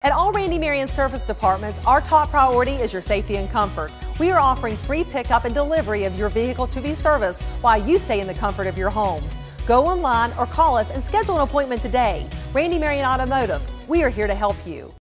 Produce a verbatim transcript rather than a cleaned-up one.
At all Randy Marion service departments, our top priority is your safety and comfort. We are offering free pickup and delivery of your vehicle to be serviced while you stay in the comfort of your home. Go online or call us and schedule an appointment today. Randy Marion Automotive, we are here to help you.